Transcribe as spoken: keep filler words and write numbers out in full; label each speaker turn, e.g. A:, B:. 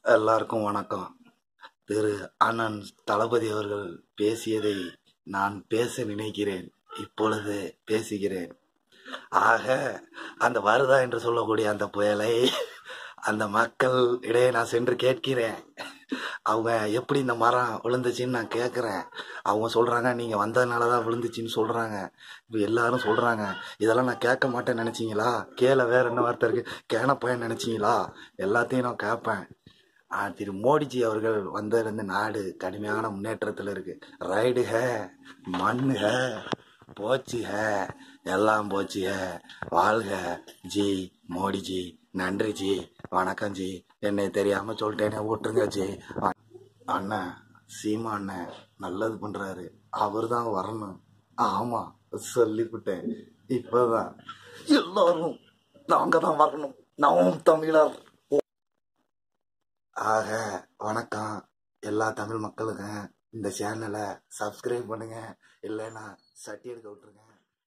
A: எல்லாருக்கும் வணக்கம். திரு அண்ணன் தளபதி அவர்கள் பேசியதை நான் பேச நினைக்கிறேன். இப்பொழுது பேசுகிறேன். ஆக அந்த வருதா என்று சொல்லக்கூடிய அந்த புயலை அந்த மக்கள் இடையே நான் சென்று கேட்கிறேன். அவங்க எப்படி இந்த மரம் விழுந்துச்சின்னு நான் கேட்குறேன். அவங்க சொல்கிறாங்க நீங்கள் வந்ததுனால தான் விழுந்துச்சின்னு சொல்கிறாங்க. இப்போ எல்லாரும் சொல்கிறாங்க. இதெல்லாம் நான் கேட்க மாட்டேன்னு நினச்சிங்களா? கேள வேற என்ன வார்த்தை இருக்குது? கேன பையன் நினச்சிங்களா? எல்லாத்தையும் நான் கேட்பேன். திரு மோடிஜி அவர்கள் வந்திருந்து நாடு கடுமையான முன்னேற்றத்தில் இருக்கு. ரைடு ஹே, மண்ணு ஹே, போச்சு ஹே, எல்லாம் போச்சு ஹே. வாழ்க ஜி மோடிஜி. நன்றி ஜி, வணக்கம் ஜி. என்னை தெரியாம சொல்லிட்டேனே, விட்டுருங்க ஜி. அண்ணன் சீமா அண்ணன் நல்லது பண்றாரு, அவர் தான் வரணும். ஆமா சொல்லிவிட்டேன். இப்பதான் எல்லாரும் நாங்க தான் வரணும். நாம் தமிழர். ஆக வணக்கம் எல்லா தமிழ் மக்களுக்கும். இந்த சேனலை சப்ஸ்கிரைப் பண்ணுங்க, இல்லைன்னா சட்டி எடுக்க விட்டுருங்க.